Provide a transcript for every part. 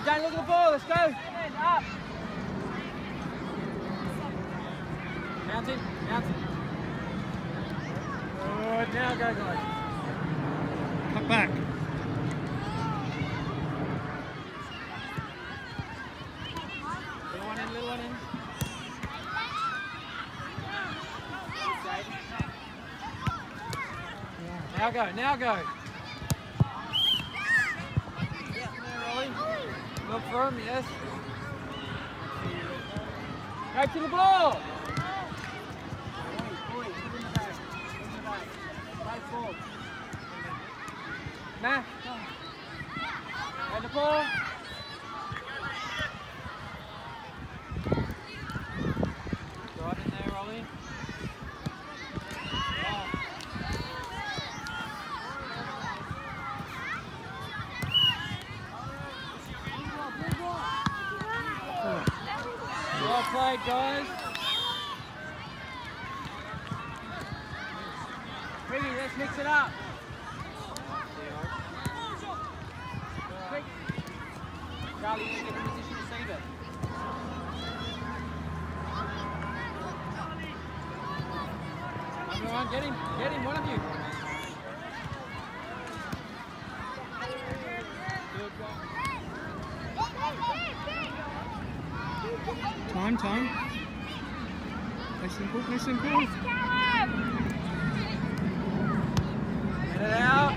don't look at the ball, let's go. Up. Mountain, mountain. Good, now go guys. Cut back. Little one in, little one in. Now go, now go. Look for him, yes. Go to the ball. Nah. And the ball. Right in there, Ollie. Well played, guys. Piggy, let's mix it up. Charlie, you get in position to save it. Number one, get him, one of you. Time. Play simple, play simple. Get it out.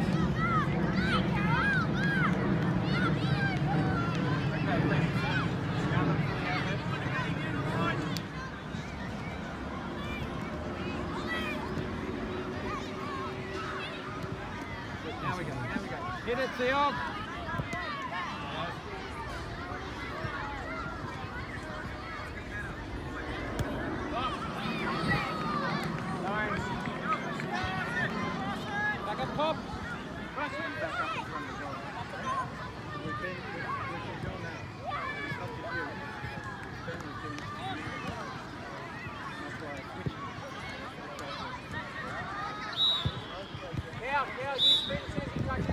Now we go. Hit it, Theon. Back up, Pop. Back up in front of the goal. We've been going now. It's up to you. Ben was doing it. That's why I switched. Now, you spin as soon as you touch it.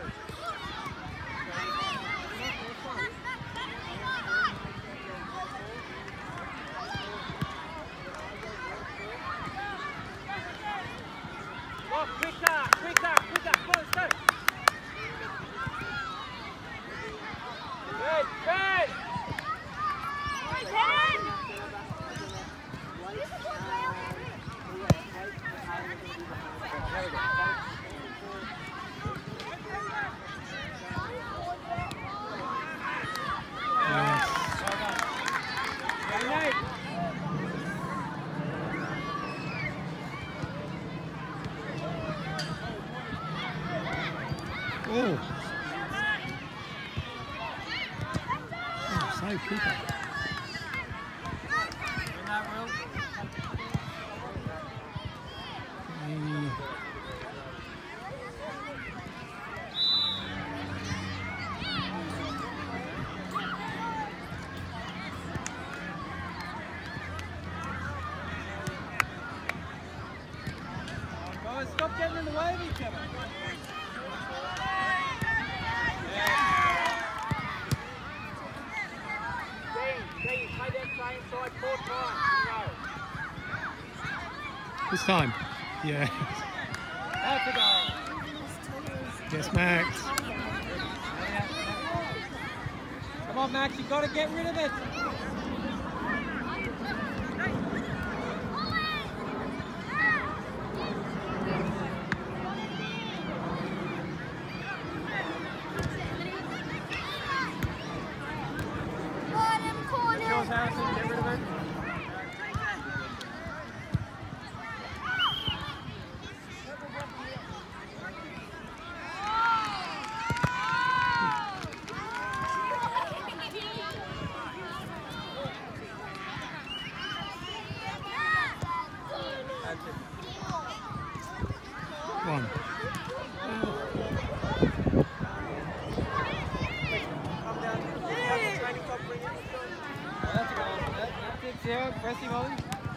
Oh, quicker, come on, let's go. Good. There we go. Oh, save Cooper. Guys, stop getting in the way of each other. Play that same side 4 times. This time, yeah. That's a goal. Yes, Max. Come on, Max, you've got to get rid of it. Harrison, get rid of it. One. Sarah, press him, Ollie.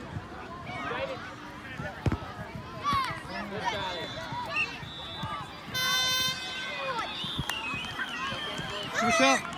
Good Charlie. Good shot.